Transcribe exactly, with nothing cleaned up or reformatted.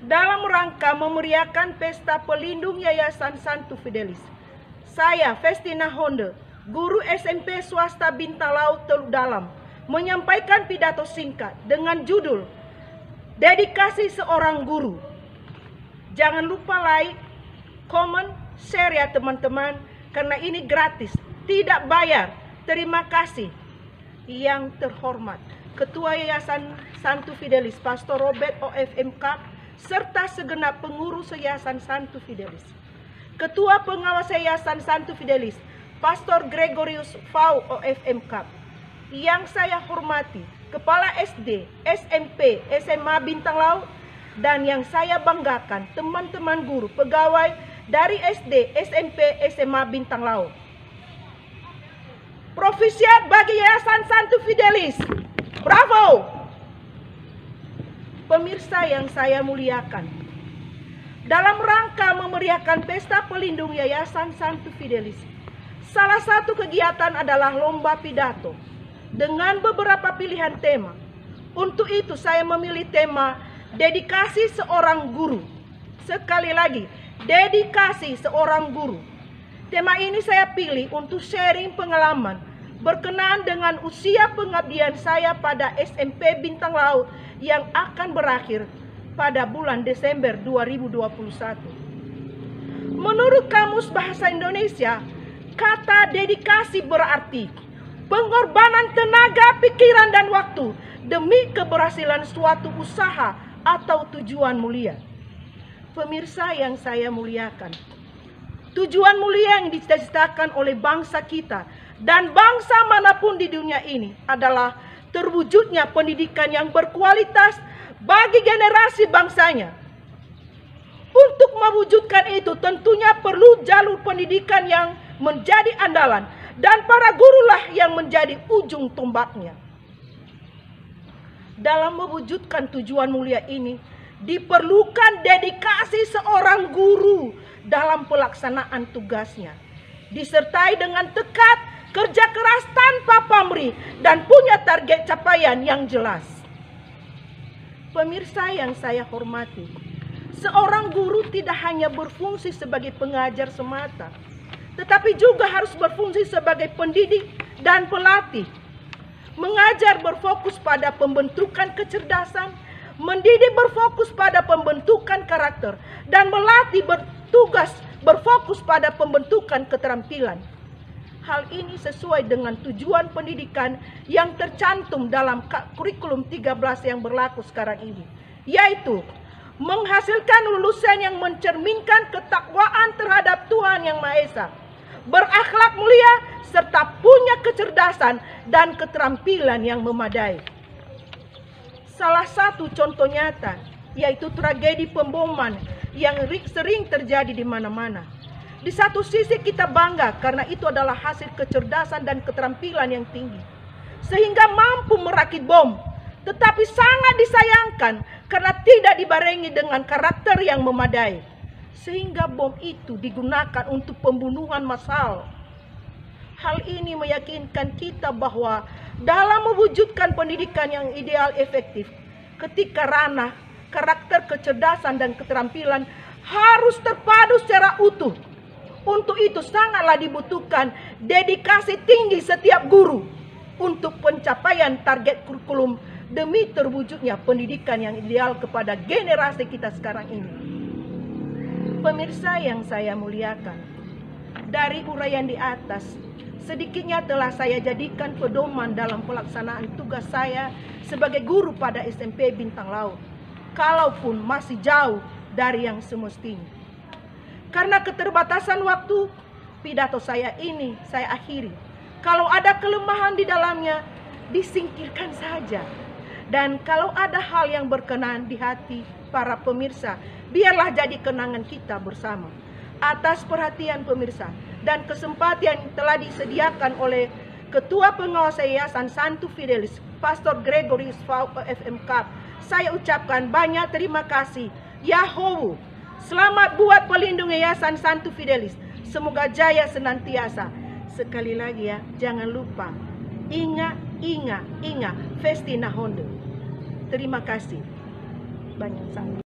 dalam rangka memeriahkan Pesta Pelindung Yayasan Santo Fidelis. Saya, Festina Honde, guru S M P swasta Bintang Laut Teluk Dalam, menyampaikan pidato singkat dengan judul Dedikasi Seorang Guru. Jangan lupa like, comment, share ya teman-teman, karena ini gratis, tidak bayar. Terima kasih. Yang terhormat Ketua Yayasan Santo Fidelis, Pastor Robert O F M Cup, serta segenap pengurus Yayasan Santo Fidelis. Ketua Pengawas Yayasan Santo Fidelis, Pastor Gregorius Fau O F M Cup. Yang saya hormati Kepala S D, S M P, S M A Bintang Laut, dan yang saya banggakan teman-teman guru pegawai dari S D, S M P, S M A Bintang Laut. Profisiat bagi Yayasan Santo Fidelis. Bravo! Pemirsa yang saya muliakan, dalam rangka memeriahkan Pesta Pelindung Yayasan Santo Fidelis, salah satu kegiatan adalah lomba pidato dengan beberapa pilihan tema. Untuk itu saya memilih tema Dedikasi Seorang Guru. Sekali lagi, dedikasi seorang guru. Tema ini saya pilih untuk sharing pengalaman berkenaan dengan usia pengabdian saya pada S M P Bintang Laut yang akan berakhir pada bulan Desember dua ribu dua puluh satu. Menurut Kamus Bahasa Indonesia, kata dedikasi berarti pengorbanan tenaga, pikiran, dan waktu demi keberhasilan suatu usaha atau tujuan mulia. Pemirsa yang saya muliakan, tujuan mulia yang dicita-citakan oleh bangsa kita dan bangsa manapun di dunia ini adalah terwujudnya pendidikan yang berkualitas bagi generasi bangsanya. Untuk mewujudkan itu tentunya perlu jalur pendidikan yang menjadi andalan, dan para gurulah yang menjadi ujung tombaknya. Dalam mewujudkan tujuan mulia ini, diperlukan dedikasi seorang guru dalam pelaksanaan tugasnya, disertai dengan tekad, kerja keras tanpa pamrih, dan punya target capaian yang jelas. Pemirsa yang saya hormati, seorang guru tidak hanya berfungsi sebagai pengajar semata, tetapi juga harus berfungsi sebagai pendidik dan pelatih. Mengajar berfokus pada pembentukan kecerdasan, mendidik berfokus pada pembentukan karakter, dan melatih bertugas berfokus pada pembentukan keterampilan. Hal ini sesuai dengan tujuan pendidikan yang tercantum dalam kurikulum tiga belas yang berlaku sekarang ini, yaitu menghasilkan lulusan yang mencerminkan ketakwaan terhadap Tuhan Yang Maha Esa, berakhlak mulia, serta punya kecerdasan dan keterampilan yang memadai. Salah satu contoh nyata yaitu tragedi pemboman yang sering terjadi di mana-mana. Di satu sisi kita bangga karena itu adalah hasil kecerdasan dan keterampilan yang tinggi, sehingga mampu merakit bom. Tetapi sangat disayangkan karena tidak dibarengi dengan karakter yang memadai, sehingga bom itu digunakan untuk pembunuhan massal. Hal ini meyakinkan kita bahwa dalam mewujudkan pendidikan yang ideal efektif, ketika ranah karakter, kecerdasan, dan keterampilan harus terpadu secara utuh. Untuk itu sangatlah dibutuhkan dedikasi tinggi setiap guru untuk pencapaian target kurikulum demi terwujudnya pendidikan yang ideal kepada generasi kita sekarang ini. Pemirsa yang saya muliakan, dari uraian di atas, sedikitnya telah saya jadikan pedoman dalam pelaksanaan tugas saya sebagai guru pada S M P Bintang Laut, kalaupun masih jauh dari yang semestinya. Karena keterbatasan waktu, pidato saya ini saya akhiri. Kalau ada kelemahan di dalamnya, disingkirkan saja. Dan kalau ada hal yang berkenan di hati para pemirsa, biarlah jadi kenangan kita bersama. Atas perhatian pemirsa dan kesempatan yang telah disediakan oleh Ketua Pengawas Yayasan Santo Fidelis, Pastor Gregorius Fau O F M Cup, saya ucapkan banyak terima kasih. Yahoo! Selamat buat pelindung Yayasan Santo Fidelis. Semoga jaya senantiasa. Sekali lagi ya, jangan lupa. Ingat, ingat, ingat. Festina Honde. Terima kasih. Banyak sangat.